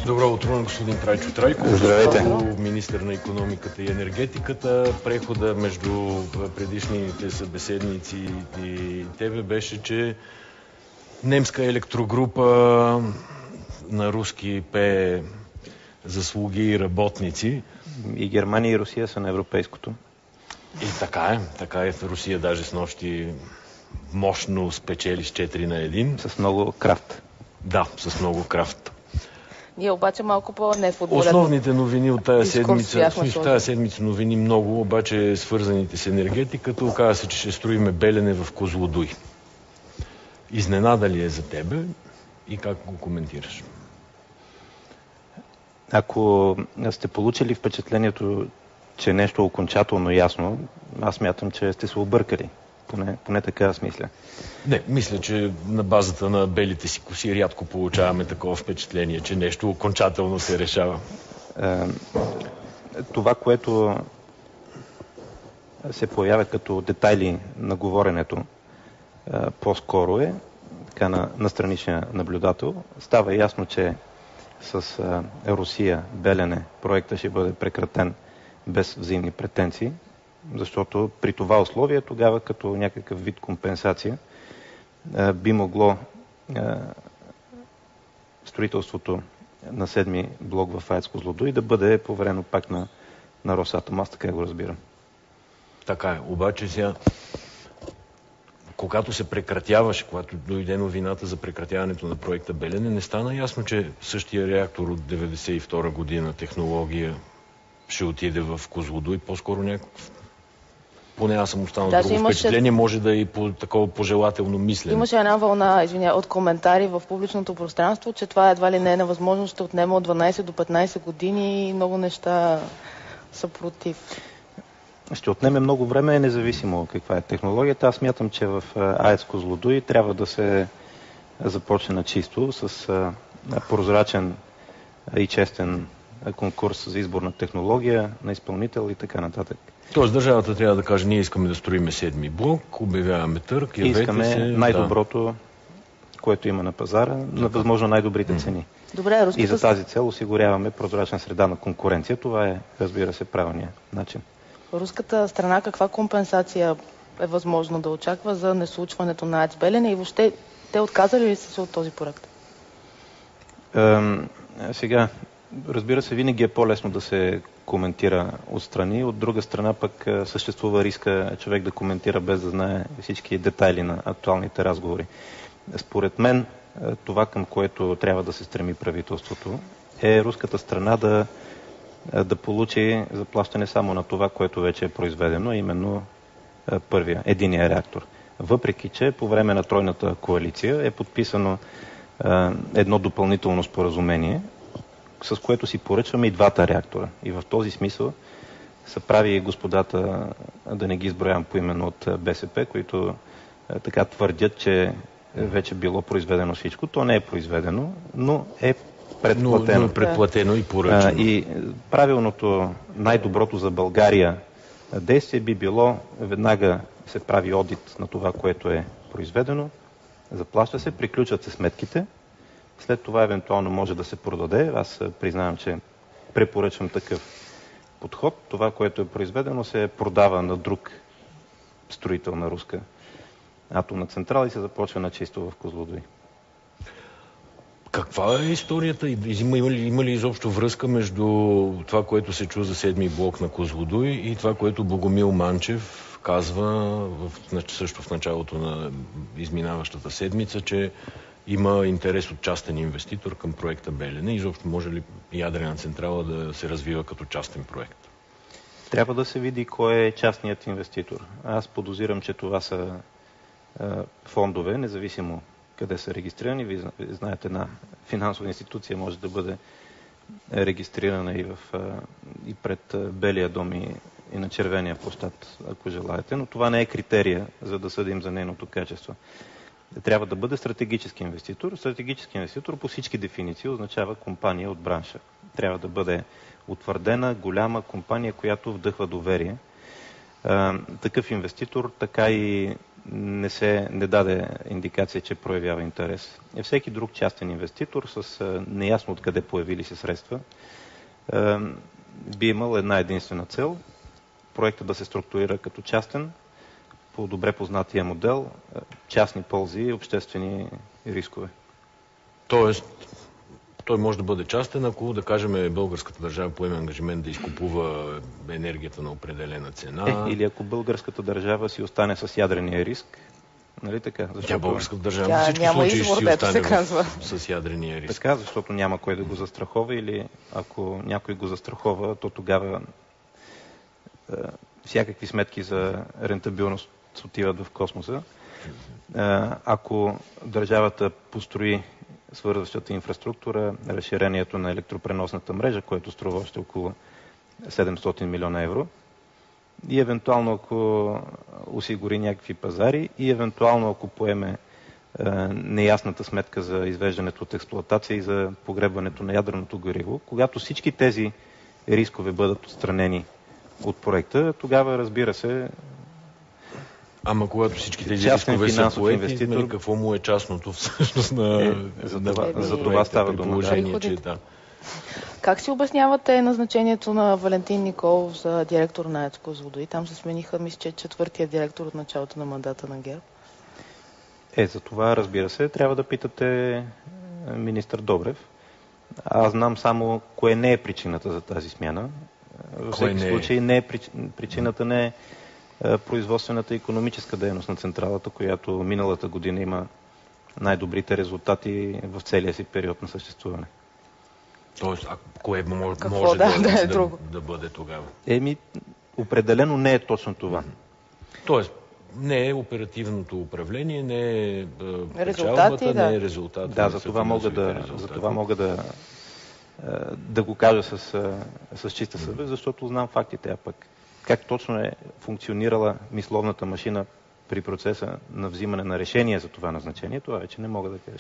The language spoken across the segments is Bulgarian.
Добро утро на господин Трайчо Трайков. Здравейте. Министър на икономиката и енергетиката. Прехода между предишните събеседници и тебе беше, че немска електрогрупа на руски пее заслуги и работници. И Германия и Русия са на европейското. И така е. В Русия даже снощи мощно спечели с 4-1. С много крафт. Да, с много крафт. Ние обаче малко по-нефутболен. Основните новини от тази седмица, в тази седмица новини много, обаче свързаните с енергетиката, оказа се, че ще строиме Белене в Козлодуй. Изненада ли е за тебе и как го коментираш? Ако сте получили впечатлението, че нещо е окончателно ясно, аз мятам, че сте се объркали. Поне така аз мисля. Не, мисля, че на базата на белите си коси рядко получаваме такова впечатление, че нещо окончателно се решава. Това, което се появява като детайли на говоренето, по-скоро е така на страничния наблюдател. Става ясно, че с Русия, Белене, проекта ще бъде прекратен без взаимни претенции, защото при това условие тогава като някакъв вид компенсация би могло строителството на 7-ми блок в АЕЦ Козлодуй да бъде поверено пак на Росатом. Аз така го разбирам. Така е. Обаче сега, когато се прекратяваше, когато дойде новината за прекратяването на проекта Белене, не стана ясно, че същия реактор от 1992 година технология ще отиде в Козлодуй. По-скоро някакъв... Поне аз съм останал друго впечатление, може да и по такова пожелателно мислене. Имаше една вълна, от коментари в публичното пространство, че това едва ли не е невъзможно, ще отнема от 12 до 15 години и много неща са против. Ще отнеме много време, независимо каква е технологията. Аз смятам, че в АЕЦ Козлодуй трябва да се започне на чисто с прозрачен и честен конкурс за избор на технология, на изпълнител и така нататък. Тоест държавата трябва да каже, ние искаме да строиме 7-ми блок, обявяваме търг, явете искаме най-доброто, което има на пазара, на възможно най-добрите цени. Добре, и за тази цел осигуряваме прозрачна среда на конкуренция. Това е, разбира се, правилният начин. Руската страна каква компенсация е възможно да очаква за неслучването на АЕЦ Белене и въобще те отказали ли са се от този проект? Сега, разбира се, винаги е по-лесно да се коментира отстрани. От друга страна пък съществува риска човек да коментира без да знае всички детайли на актуалните разговори. Според мен това, към което трябва да се стреми правителството, е руската страна да получи заплащане само на това, което вече е произведено, именно единия реактор. Въпреки че по време на тройната коалиция е подписано едно допълнително споразумение, с което си поръчваме и двата реактора. И в този смисъл са прави господата, да не ги изброявам поименно от БСП, които така твърдят, че вече било произведено всичко. То не е произведено, но е предплатено. Но предплатено и поръчано. И правилното, най-доброто за България действие би било веднага се прави одит на това, което е произведено, заплаща се, приключват се сметките, след това евентуално може да се продаде. Аз признавам, че препоръчвам такъв подход. Това, което е произведено, се продава на друг строител на руска атомна централа и се започва на чисто в Козлодуй. Каква е историята? Има ли изобщо връзка между това, което се чу за 7-ми блок на Козлодуй и това, което Богомил Манчев казва също в началото на изминаващата седмица, че има интерес от частен инвеститор към проекта Белене? Изобщо може ли ядрена централа да се развива като частен проект? Трябва да се види кой е частният инвеститор. Аз подозирам, че това са фондове, независимо къде са регистрирани. Вие знаете, една финансова институция може да бъде регистрирана и пред Белия дом и на Червения площад, ако желаете, но това не е критерия, за да съдим за нейното качество. Трябва да бъде стратегически инвеститор. Стратегически инвеститор по всички дефиниции означава компания от бранша. Трябва да бъде утвърдена, голяма компания, която вдъхва доверие. Такъв инвеститор така и не даде индикация, че проявява интерес. Всеки друг частен инвеститор с неясно откъде появили се средства би имал една единствена цел – проекта да се структурира като частен, по добре познатия модел, частни ползи и обществени рискове. Тоест, той може да бъде частен, ако, да кажем, българската държава поеме ангажимент да изкупува енергията на определена цена. Или ако българската държава си остане с ядрения риск, нали така? Защото българската държава във всички случаи си остане с ядрения риск. Така, защото няма кой да го застрахова, или ако някой го застрахова, то тогава всякакви сметки за рентабилност отиват в космоса. Ако държавата построи свързващата инфраструктура, разширението на електропреносната мрежа, което струва още около 700 милиона евро, и евентуално ако осигури някакви пазари, и евентуално ако поеме неясната сметка за извеждането от експлоатация и за погребването на ядреното гориво, когато всички тези рискове бъдат отстранени от проекта, тогава, разбира се, ама когато всички тези рискове са поети, какво му е частното всъщност за това става дума. Да. Как си обяснявате назначението на Валентин Николов за директор на АЕЦ Козлодуй? Там се смениха, мисля, че четвъртия директор от началото на мандата на ГЕРБ. За това, разбира се, трябва да питате министър Добрев. Аз знам само кое не е причината за тази смяна. Във всеки случай причината не е производствената и икономическа дейност на централата, която миналата година има най-добрите резултати в целия си период на съществуване. Тоест, кое може да бъде тогава? Определено не е точно това. Тоест, не е оперативното управление, не е печалбата, не е резултат. Да, за това мога да го кажа с чиста съвест, защото знам фактите, а пък как точно е функционирала мисловната машина при процеса на взимане на решение за това назначение, това вече не мога да кажа.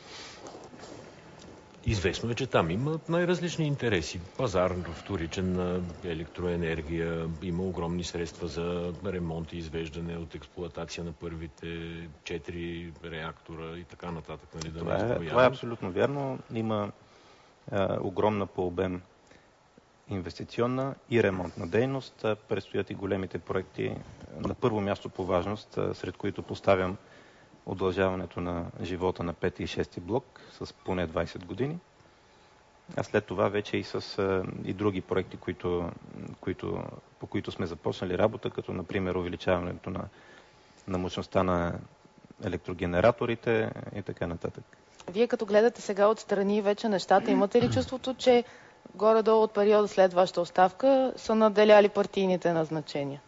Известно е, че там имат най-различни интереси. Пазар вторичен на електроенергия, има огромни средства за ремонт и извеждане от експлоатация на първите 4 реактора и така нататък. Нали, това е абсолютно вярно. Има огромна по обем инвестиционна и ремонтна дейност. Предстоят и големите проекти на първо място по важност, сред които поставям удължаването на живота на 5 и 6 блок с поне 20 години. А след това вече и с и други проекти, по които сме започнали работа, като например увеличаването на мощността на електрогенераторите и така нататък. Вие като гледате сега отстрани вече нещата, имате ли чувството, че горе-долу от периода след вашата оставка са наделяли партийните назначения?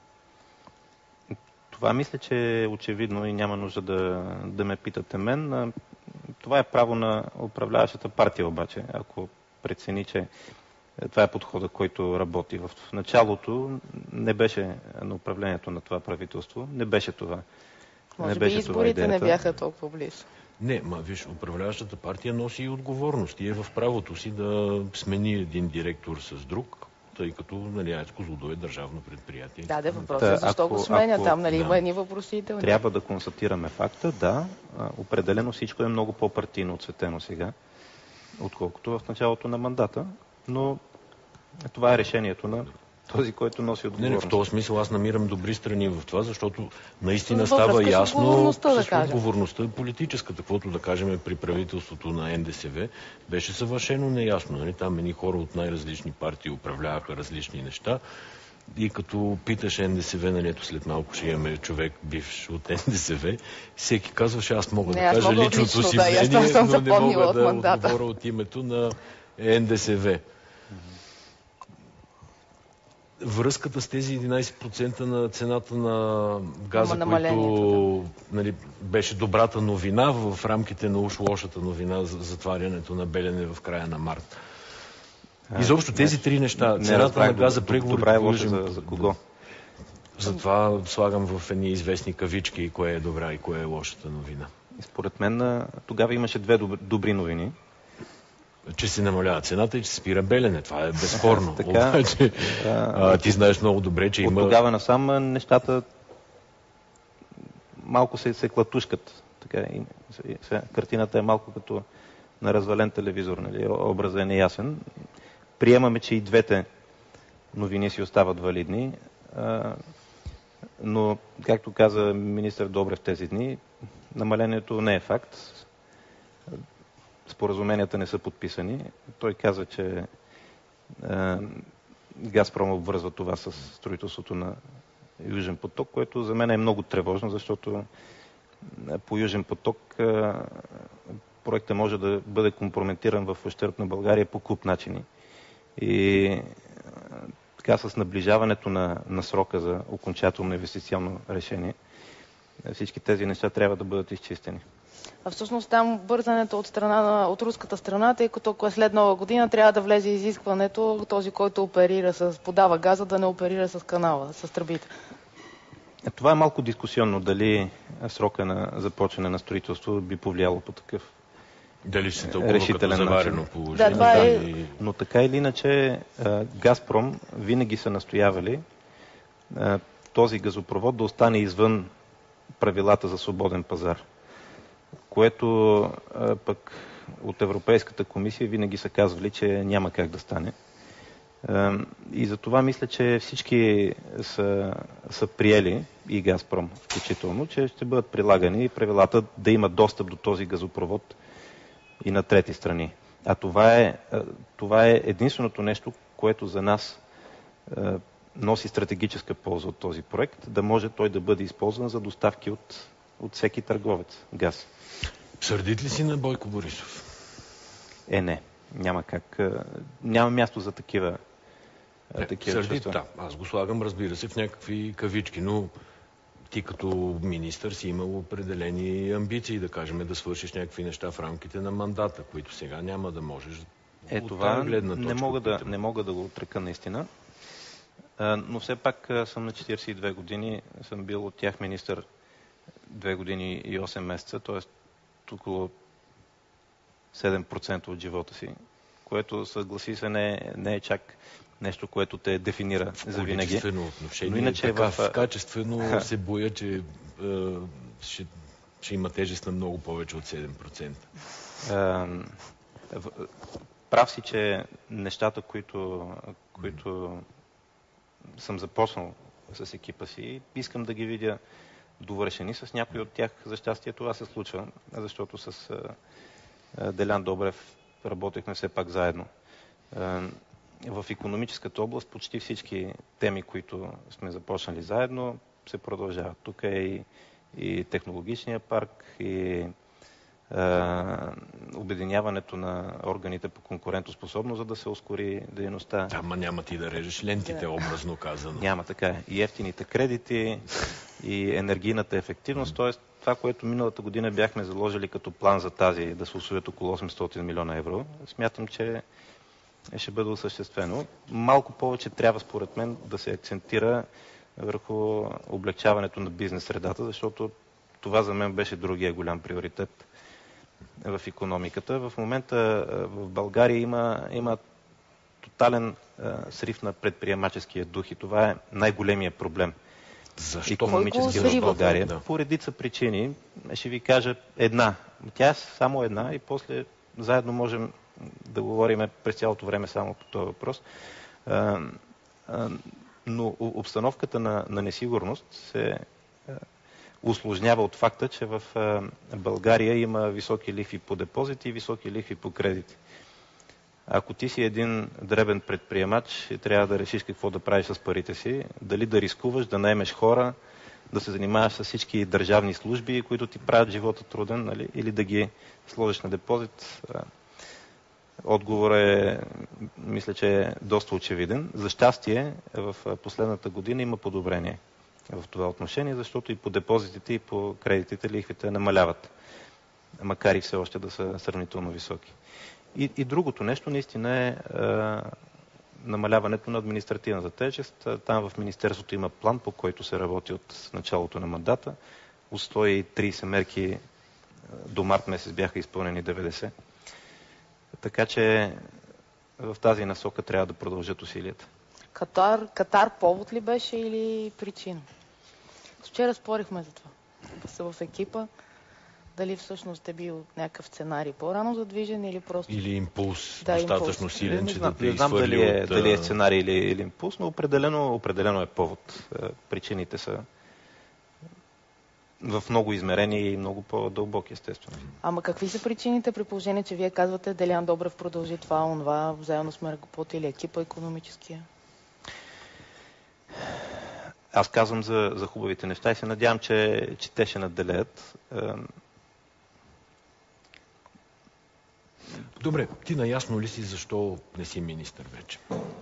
Това мисля, че е очевидно и няма нужда да ме питате мен. Това е право на управляващата партия обаче, ако прецени, че това е подходът, който работи. В началото не беше на управлението на това правителство, не беше това. Може би изборите не бяха толкова близо. Не, виж, управляващата партия носи и отговорност и е в правото си да смени един директор с друг, тъй като АЕЦ Козлодуй е държавно предприятие. Да, въпросът е защо го сменя там, нали има едни въпросителни. Трябва да констатираме факта, да, определено всичко е много по-партийно отцветено сега, отколкото в началото на мандата, но това е решението на този, който носи отговорност. В този смисъл аз намирам добри страни в това, защото наистина става ясно с отговорността политическата, каквото да кажем при правителството на НДСВ, беше съвършено неясно. Нали? Там едни хора от най-различни партии управляваха различни неща и като питаш НДСВ, нали, ето след малко ще имаме човек бивш от НДСВ, всеки казваше, аз мога да кажа личното си мнение, но не мога да отговоря от името на НДСВ. Връзката с тези 11% на цената на газа, който беше добрата новина в рамките на уж лошата новина за затварянето на Белене в края на март. Изобщо тези три неща. Цената на газа, преговорите... Добра е лоша за кого? Затова слагам в едни известни кавички кое е добра и кое е лошата новина. Според мен тогава имаше две добри новини. Че се намалява цената и че се спира Белене. Това е безспорно. Обаче, ти знаеш много добре, че има... От тогава насам нещата малко се клатушкат. Така, картината е малко като на развален телевизор, нали? Образът е неясен. Приемаме, че и двете новини си остават валидни, но, както каза министър Добрев тези дни, намалението не е факт. Споразуменията не са подписани. Той каза, че Газпром обвързва това с строителството на Южен поток, което за мен е много тревожно, защото по Южен поток проектът може да бъде компрометиран в ущърб на България по куп начини. И така с наближаването на срока за окончателно инвестиционно решение, всички тези неща трябва да бъдат изчистени. А всъщност там бързането от руската страна, тъй като ако е след Нова година, трябва да влезе изискването този, който подава газа, да не оперира с канала, с тръбите. Това е малко дискусионно, дали срока на започване на строителство би повлияло по такъв дали се тълкува като заварено положение. Да, това е... Но така или иначе Газпром винаги са настоявали този газопровод да остане извън правилата за свободен пазар, което пък от Европейската комисия винаги са казвали, че няма как да стане. И за това мисля, че всички са приели, и Газпром включително, че ще бъдат прилагани правилата да има достъп до този газопровод и на трети страни. А това е единственото нещо, което за нас носи стратегическа полза от този проект, да може той да бъде използван за доставки от всеки търговец газ. Сърдит ли си на Бойко Борисов? Не. Няма как. Няма място за такива сърдит, да. Аз го слагам, разбира се, в някакви кавички, но ти като министър си имал определени амбиции, да кажем, да свършиш някакви неща в рамките на мандата, които сега няма да можеш. Това не мога да го отрека наистина. Но все пак съм на 42 години, съм бил от тях министър 2 години и 8 месеца, т.е. около 7% от живота си, което, съгласи се, не е чак нещо, което те дефинира за винаги. Отношение, но иначе качествено се боя, че ще има тежест на много повече от 7%. Прав си, че нещата, които съм започнал с екипа си, искам да ги видя довършени. С някои от тях, за щастие, това се случва, защото с Делян Добрев работехме все пак заедно. В икономическата област почти всички теми, които сме започнали заедно, се продължават. Тук е и технологичния парк, и обединяването на органите по конкурентоспособност, за да се ускори дейността. Ама няма ти да режеш лентите, образно казано. Няма, така. И ефтините кредити, и енергийната ефективност, т.е. това, което миналата година бяхме заложили като план за тази, да се усвоят около 800 милиона евро, смятам, че ще бъде осъществено. Малко повече трябва, според мен, да се акцентира върху облегчаването на бизнес средата, защото това за мен беше другия голям приоритет в икономиката. В момента в България има тотален срив на предприемаческия дух и това е най-големия проблем. Защо? Икономически в България. Да. По редица причини. Ще ви кажа една. Тя е само една и после заедно можем да говорим през цялото време само по този въпрос. Но обстановката на несигурност се усложнява от факта, че в България има високи лихви по депозити и високи лихви по кредити. Ако ти си един дребен предприемач и трябва да решиш какво да правиш с парите си, дали да рискуваш, да наемеш хора, да се занимаваш с всички държавни служби, които ти правят живота труден, нали? Или да ги сложиш на депозит, отговорът е, мисля, че е доста очевиден. За щастие, в последната година има подобрение в това отношение, защото и по депозитите, и по кредитите лихвите намаляват, макар и все още да са сравнително високи. И другото нещо наистина е намаляването на административната тежест. Там в Министерството има план, по който се работи от началото на мандата. От 130 мерки до март месец бяха изпълнени 90. Така че в тази насока трябва да продължат усилията. Катар повод ли беше или причина? Вчера спорихме за това. са в екипа. Дали всъщност е бил някакъв сценарий по-рано задвижен или просто... Или импулс достатъчно силен, че да те не знам изхвърли дали е сценарий или импулс, но определено е повод. Причините са в много измерения и много по-дълбоки, естествено. Ама какви са причините, при положение, че вие казвате Делян Добрев продължи това, онова, заедно сме работили екипа икономическия? Аз казвам за хубавите неща и се надявам, че те ще надделеят. Добре, ти наясно ли си защо не си министър вече?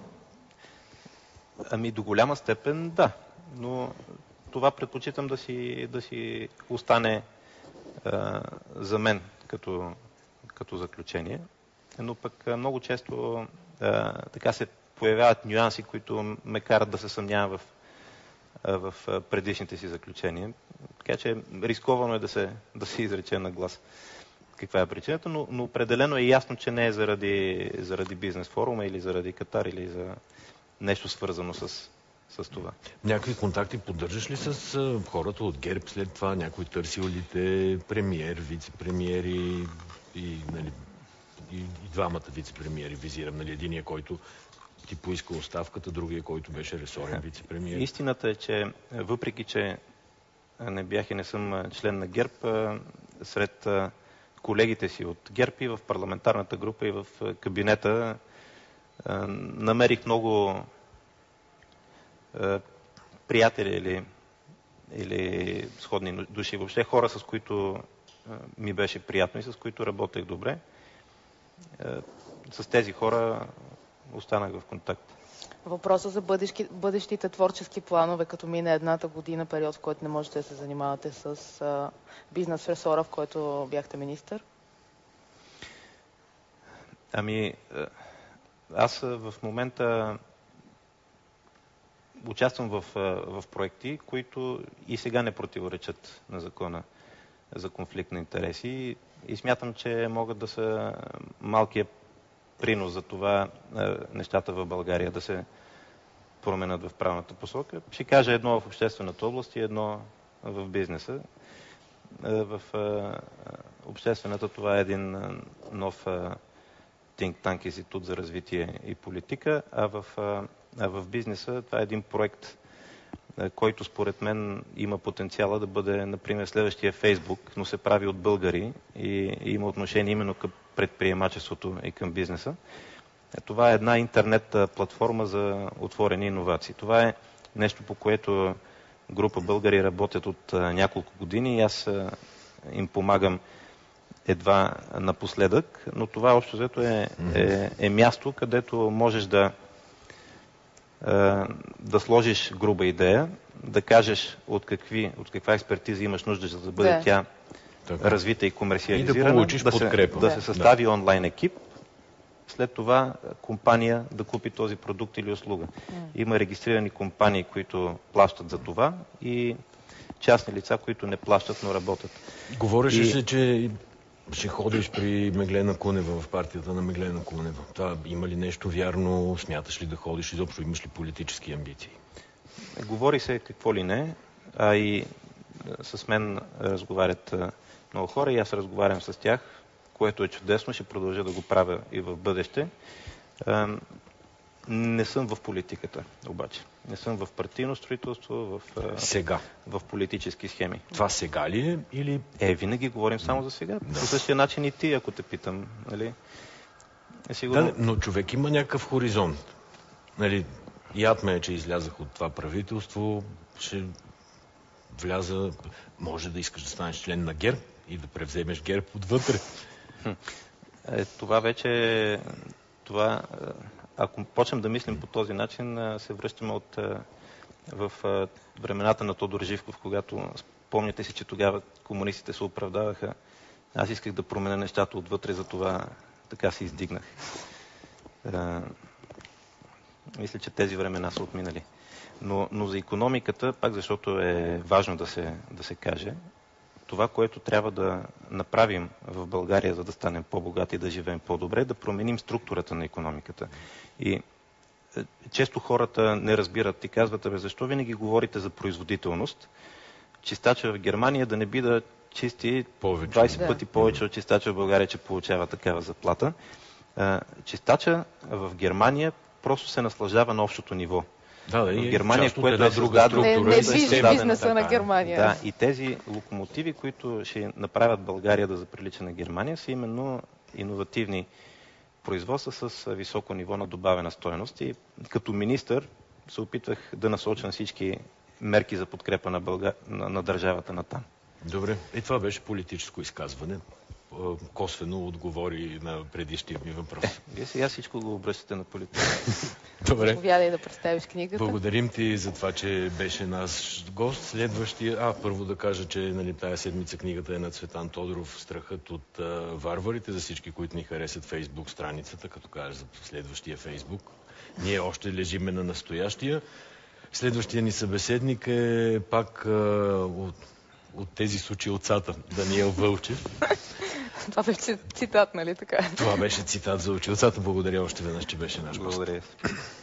Ами до голяма степен да, но това предпочитам да си остане за мен като заключение. Но пък много често така се появяват нюанси, които ме карат да се съмнявам в предишните си заключения. Така че рисковано е да се изрече на глас каква е причината, но определено е ясно, че не е заради бизнес форума или заради Катар или за нещо свързано с това. Някакви контакти поддържаш ли с хората от ГЕРБ след това? Някой търсил ли те премиер, вице-премиери и двамата вице-премиери визирам, нали, единия, който ти поиска оставката, другия, който беше ресорен вице-премиер? Истината е, че въпреки, че не бях и не съм член на ГЕРБ, сред колегите си от ГЕРБ и в парламентарната група и в кабинета намерих много приятели или сходни души, въобще хора, с които ми беше приятно и с които работех добре. С тези хора останах в контакт. Въпроса за бъдещите творчески планове, като мине едната година, период, в който не можете да се занимавате с бизнес ресора, в който бяхте министър? Ами, аз в момента участвам в проекти, които и сега не противоречат на закона за конфликт на интереси и смятам, че могат да са малкият принос за това нещата в България да се променят в правилната посока. Ще кажа едно в обществената област и едно в бизнеса. В обществената това е един нов think tank институт за развитие и политика, а в бизнеса това е един проект, който според мен има потенциала да бъде, например, следващия Фейсбук, но се прави от българи и има отношение именно към предприемачеството и към бизнеса. Това е една интернет платформа за отворени иновации. Това е нещо, по което група българи работят от няколко години и аз им помагам едва напоследък, но това общо взето е място, където можеш да сложиш груба идея, да кажеш от каква експертиза имаш нужда, за да бъде тя развита и комерциализирана, и да получиш подкрепа. Да се състави онлайн екип, след това компания да купи този продукт или услуга. Има регистрирани компании, които плащат за това и частни лица, които не плащат, но работят. Говореше се, че ще ходиш при Меглена Кунева в партията на Меглена Кунева. Това има ли нещо вярно? Смяташ ли да ходиш изобщо? Имаш ли политически амбиции? Говори се какво ли не, а и с мен разговарят много хора и аз разговарям с тях, което е чудесно, ще продължа да го правя и в бъдеще. Не съм в политиката, обаче. Не съм в партийно строителство, в политически схеми. Това сега ли е или... Винаги говорим само за сега. По същия начин и ти, ако те питам. Нали? Сигурно... Да, но човек има някакъв хоризонт. Нали, яд ме е, че излязах от това правителство, ще вляза, може да искаш да станеш член на ГЕРБ и да превземеш ГЕРБ отвътре. Това вече... Ако почнем да мислим по този начин, се връщаме в времената на Тодор Живков, когато спомняте си, че тогава комунистите се оправдаваха. Аз исках да променя нещата отвътре, за това така се издигнах. Мисля, че тези времена са отминали. Но за икономиката, пак защото е важно да се каже, това, което трябва да направим в България, за да станем по-богати и да живеем по-добре, да променим структурата на икономиката. И често хората не разбират и казват, защо винаги говорите за производителност, чистача в Германия да не би да чисти повече. 20 пъти повече от чистача в България, че получава такава заплата. Чистача в Германия просто се наслаждава на общото ниво. Да, в Германия, което е друга структура. Не движи бизнеса на Германия. Да, и тези локомотиви, които ще направят България да заприлича на Германия, са именно иновативни производства с високо ниво на добавена стойност. И като министър се опитвах да насоча всички мерки за подкрепа на държавата на там. Добре. И това беше политическо изказване. Косвено отговори на предишния ми въпрос. Вие сега всичко го обръщате на политика. Добре. Повядай да представиш книгата. Благодарим ти за това, че беше наш гост. Следващия... първо да кажа, че тая седмица книгата е на Цветан Тодоров "Страхът от варварите", за всички, които ни харесат Фейсбук страницата, като кажа за следващия Фейсбук. Ние още лежиме на настоящия. Следващия ни събеседник е пак от тези с очилцата, Даниел Вълчев. Това беше цитат, нали така? Това беше цитат за очилцата. Благодаря още веднъж, че беше наш гост. Благодаря.